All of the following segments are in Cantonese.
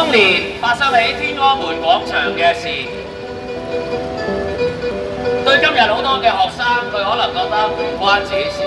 當年發生喺天安門廣場嘅事，對今日好多嘅學生，佢可能覺得唔關自己事。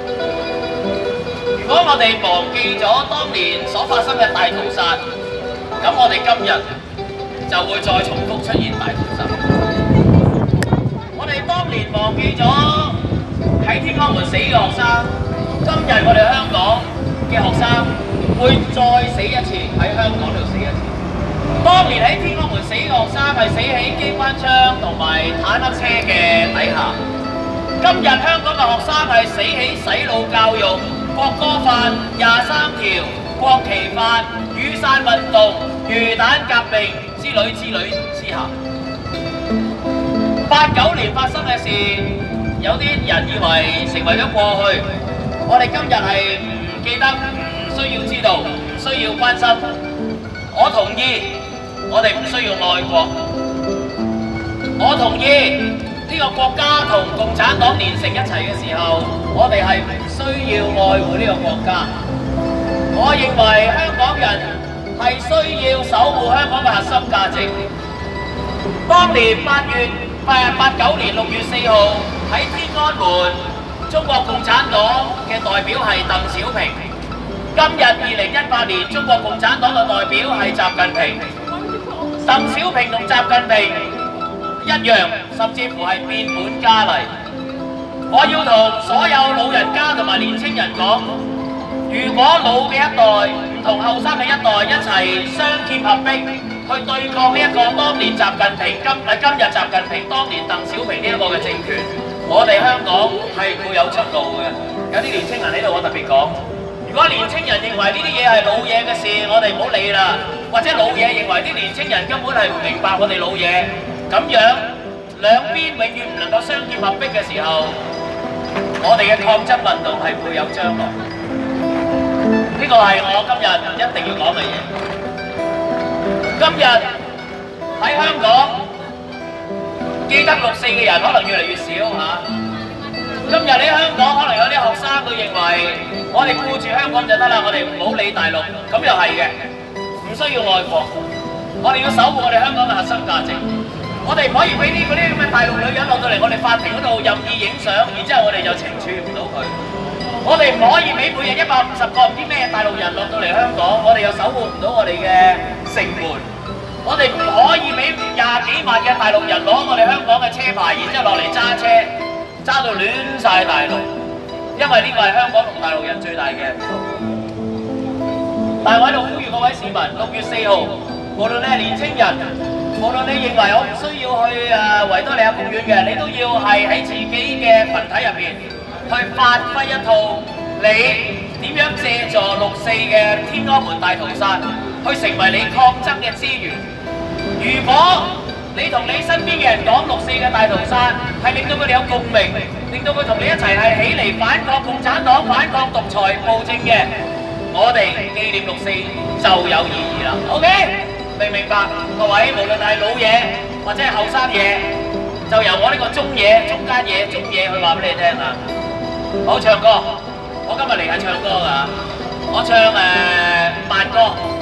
如果我哋忘記咗當年所發生嘅大屠殺，咁我哋今日就會再重複出現大屠殺。我哋當年忘記咗喺天安門死嘅學生，今日我哋香港嘅學生會再死一次，喺香港度死一次。當年喺天安門死嘅學生係死喺機關槍同埋坦克車嘅底下，今日香港嘅學生係死喺洗腦教育、國歌法、23條、國旗法、雨傘運動、魚蛋革命之類之下。89年發生嘅事，有啲人以為成為咗過去，我哋今日係唔記得、唔需要知道、唔需要關心。我同意，我哋唔需要愛國。我同意呢個國家同共產黨連成一齊嘅時候，我哋係唔需要愛護呢個國家。我認為香港人係需要守護香港嘅核心價值。當年89年6月4號喺天安門，中國共產黨嘅代表係鄧小平。今日2018年，中國共產黨嘅代表係習近平。鄧小平同習近平一樣，甚至乎係變本加厲。我要同所有老人家同埋年青人講，如果老嘅一代唔同後生嘅一代一齊雙劍合璧，去對抗呢一個當年習近平今日習近平當年鄧小平呢一個嘅政權，我哋香港係會有出路嘅。有啲年青人喺度，我特別講，如果年青人認為呢啲嘢係老嘢嘅事，我哋唔好理啦。或者老嘢認為啲年青人根本係唔明白我哋老嘢，咁樣兩邊永遠唔能夠雙劍合璧嘅時候，我哋嘅抗爭運動係會有將來。呢個係我今日一定要講嘅嘢。今日喺香港記得6·4嘅人可能越嚟越少嚇。今日喺香港可能有啲學生佢認為我哋顧住香港就得啦，我哋唔好理大陸，咁又係嘅，唔需要愛國。我哋要守護我哋香港嘅核心價值。我哋唔可以俾啲嗰啲咁嘅大陸女人落到嚟我哋法庭嗰度任意影相，然之後我哋就懲處唔到佢。我哋唔可以俾每日150個唔知咩大陸人落到嚟香港，我哋又守護唔到我哋嘅城門。我哋唔可以俾20幾萬嘅大陸人攞我哋香港嘅車牌，然之後落嚟揸車，揸到亂晒大陸。因為呢個係香港同大陸人最大嘅唔同。但係我喺度呼籲各位市民，6月4號，無論你係年青人，無論你認為我唔需要去維多利亞公園嘅，你都要係喺自己嘅群體入邊去發揮一套你點樣借助6·4嘅天安門大屠殺，去成為你抗爭嘅資源。如果你同你身邊嘅人講6·4嘅大屠殺係令到佢哋有共鳴，令到佢同你一齊係起嚟反抗共產黨、反抗獨裁暴政嘅，我哋紀念6·4就有意義啦。OK？ 明唔明白？各位，無論係老嘢或者係後生嘢，就由我呢個中嘢、中間嘢、中嘢去話俾你聽啊！好唱歌，我今日嚟係唱歌㗎，我唱慢歌。